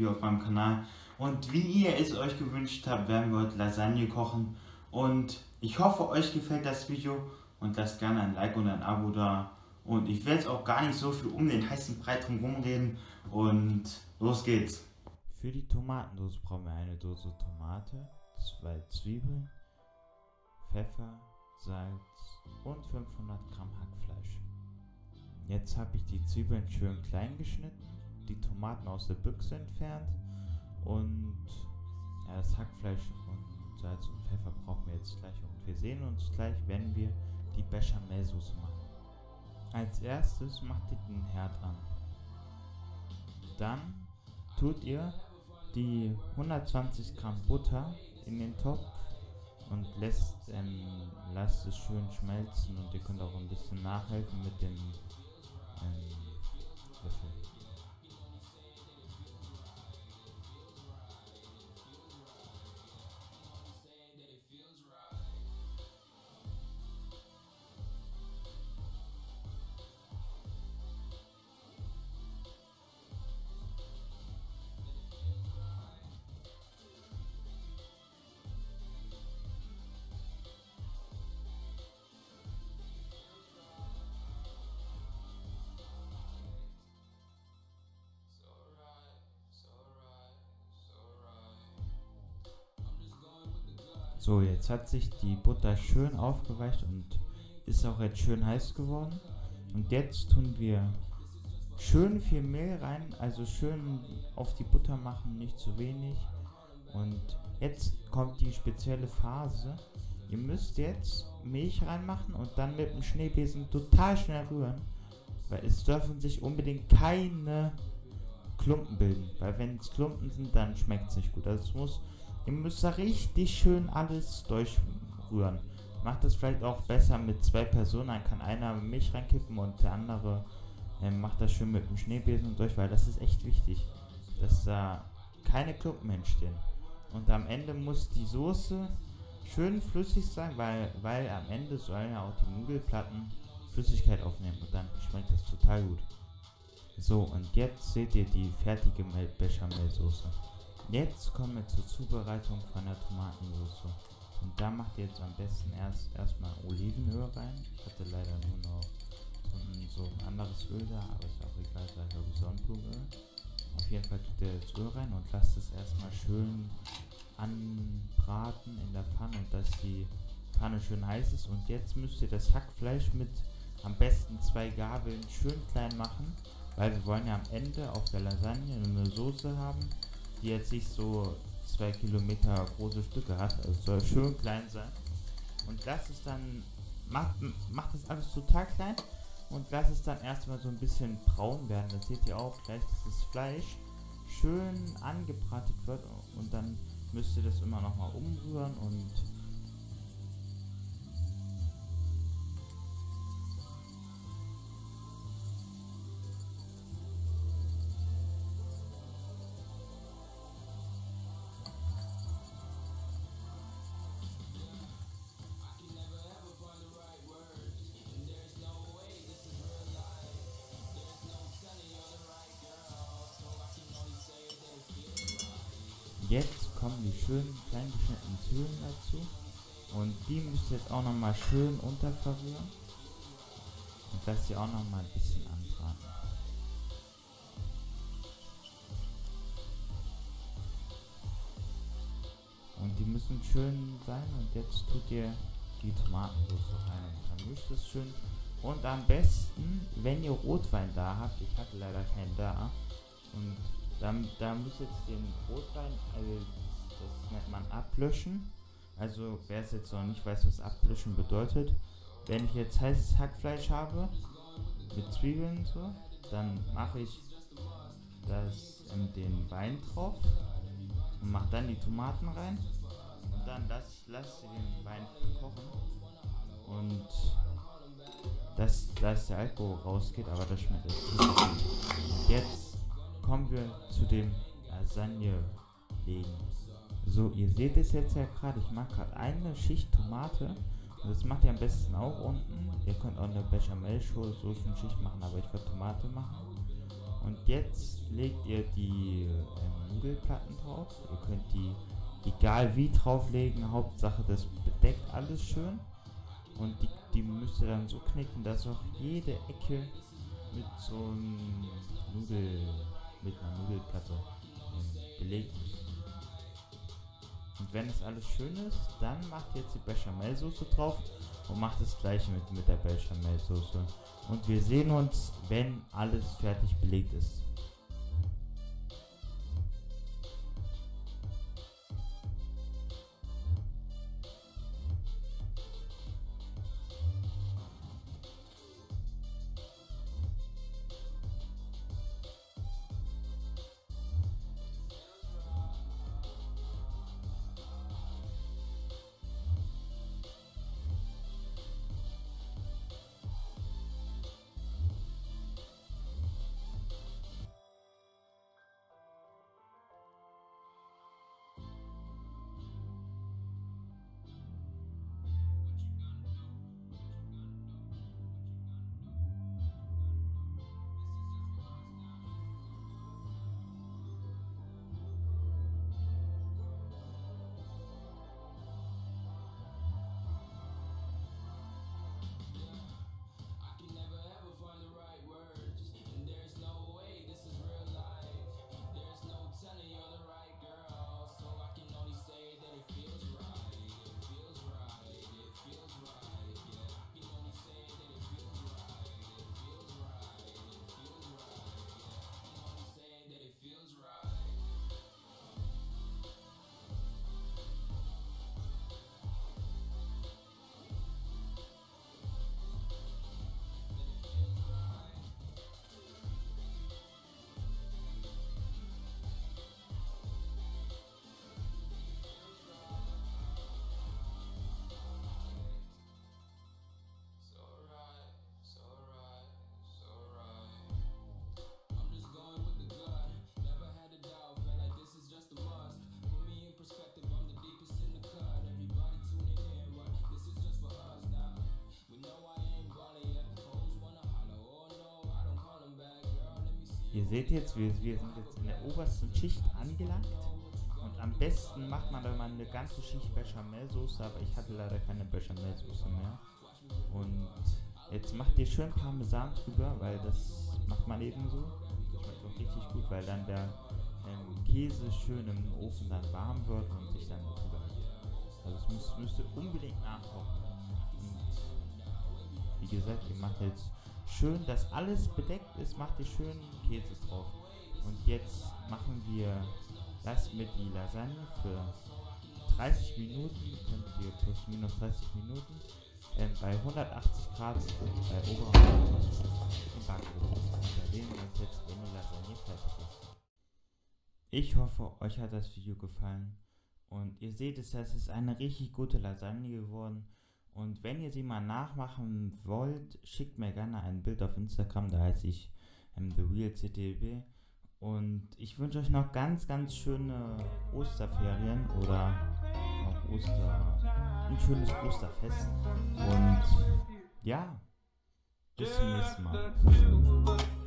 Video auf meinem Kanal. Und wie ihr es euch gewünscht habt, werden wir heute Lasagne kochen. Und ich hoffe, euch gefällt das Video und lasst gerne ein Like und ein Abo da. Und ich werde jetzt auch gar nicht so viel um den heißen Brei drum rumreden. Und los geht's. Für die Tomatensauce brauchen wir eine Dose Tomate, 2 Zwiebeln, Pfeffer, Salz und 500 Gramm Hackfleisch. Jetzt habe ich die Zwiebeln schön klein geschnitten, die Tomaten aus der Büchse entfernt und ja, das Hackfleisch und Salz und Pfeffer brauchen wir jetzt gleich. Und wir sehen uns gleich, wenn wir die Bechamelsauce machen. Als erstes macht ihr den Herd an. Dann tut ihr die 120 Gramm Butter in den Topf und lasst es schön schmelzen, und ihr könnt auch ein bisschen nachhelfen mit dem Löffel. So, jetzt hat sich die Butter schön aufgeweicht und ist auch jetzt schön heiß geworden. Und jetzt tun wir schön viel Mehl rein, also schön auf die Butter machen, nicht zu wenig. Und jetzt kommt die spezielle Phase. Ihr müsst jetzt Milch reinmachen und dann mit dem Schneebesen total schnell rühren, weil es dürfen sich unbedingt keine Klumpen bilden, weil wenn es Klumpen sind, dann schmeckt es nicht gut. Also ihr müsst da richtig schön alles durchrühren. Macht das vielleicht auch besser mit 2 Personen, dann kann einer Milch reinkippen und der andere macht das schön mit dem Schneebesen durch, weil das ist echt wichtig, dass da keine Klumpen entstehen. Und am Ende muss die Soße schön flüssig sein, weil am Ende sollen ja auch die Nudelplatten Flüssigkeit aufnehmen und dann schmeckt das total gut. So, und jetzt seht ihr die fertige Bechamelsauce. Jetzt kommen wir zur Zubereitung von der Tomatensauce. Und da macht ihr jetzt am besten erstmal Olivenöl rein. Ich hatte leider nur noch so ein anderes Öl da, aber ist auch egal, da habe ich Sonnenblumenöl. Auf jeden Fall tut ihr das Öl rein und lasst es erstmal schön anbraten in der Pfanne, und dass die Pfanne schön heiß ist. Und jetzt müsst ihr das Hackfleisch mit am besten 2 Gabeln schön klein machen, weil wir wollen ja am Ende auf der Lasagne eine Soße haben, die jetzt nicht so 2 Kilometer große Stücke hat, also soll schön klein sein. Und lasst es dann, macht das alles total klein und lasst es dann erstmal so ein bisschen braun werden. Das seht ihr auch gleich, dass das Fleisch schön angebratet wird, und dann müsst ihr das immer noch mal umrühren und jetzt kommen die schönen klein geschnittenen Zwiebeln dazu, und die müsst ihr jetzt auch nochmal schön unterverrühren und lasst sie auch nochmal ein bisschen anbraten. Und die müssen schön sein, und jetzt tut ihr die Tomatensauce rein und vermischt es schön. Und am besten, wenn ihr Rotwein da habt, ich hatte leider keinen da, und da müsst ihr jetzt den Rotwein, also das nennt man ablöschen. Also wer es jetzt noch nicht weiß, was ablöschen bedeutet, wenn ich jetzt heißes Hackfleisch habe mit Zwiebeln und so, dann mache ich das in den Wein drauf und mache dann die Tomaten rein, und dann lasse ich den Wein kochen, und dass der Alkohol rausgeht, aber das schmeckt echt gut. Jetzt kommen wir zu dem Lasagne legen. So, ihr seht es jetzt ja gerade, ich mache gerade eine Schicht Tomate, und das macht ihr am besten auch unten. Ihr könnt auch eine Bechamel-Soßenschicht machen, aber ich würde Tomate machen. Und jetzt legt ihr die Nudelplatten drauf. Ihr könnt die egal wie drauflegen, Hauptsache das bedeckt alles schön. Und die müsst ihr dann so knicken, dass auch jede Ecke mit so einem mit einer Nudelplatte belegt ist. Und wenn es alles schön ist, dann macht ihr jetzt die Bechamelsoße drauf und macht das gleiche mit der Bechamelsoße. Und wir sehen uns, wenn alles fertig belegt ist. Ihr seht jetzt, wir sind jetzt in der obersten Schicht angelangt. Und am besten macht man dann mal eine ganze Schicht Bechamelsoße, aber ich hatte leider keine Bechamelsoße mehr. Und jetzt macht ihr schön Parmesan drüber, weil das macht man eben so. Das schmeckt auch richtig gut, weil dann der Käse schön im Ofen dann warm wird und sich dann drüber hält. Also es müsst ihr unbedingt nachkochen. Und wie gesagt, ihr macht jetzt schön, dass alles bedeckt ist, macht ihr schön Käse drauf. Und jetzt machen wir das mit die Lasagne für 30 Minuten, könnt ihr plus minus 30 Minuten bei 180 Grad bei oberer im Backofen. Da sehen wir uns jetzt, wenn die Lasagne fertig ist. Ich hoffe, euch hat das Video gefallen und ihr seht es, das ist eine richtig gute Lasagne geworden. Und wenn ihr sie mal nachmachen wollt, schickt mir gerne ein Bild auf Instagram, da heiße ich TheRealCTB. Und ich wünsche euch noch ganz, ganz schöne Osterferien oder auch ein schönes Osterfest. Und ja, bis zum nächsten Mal.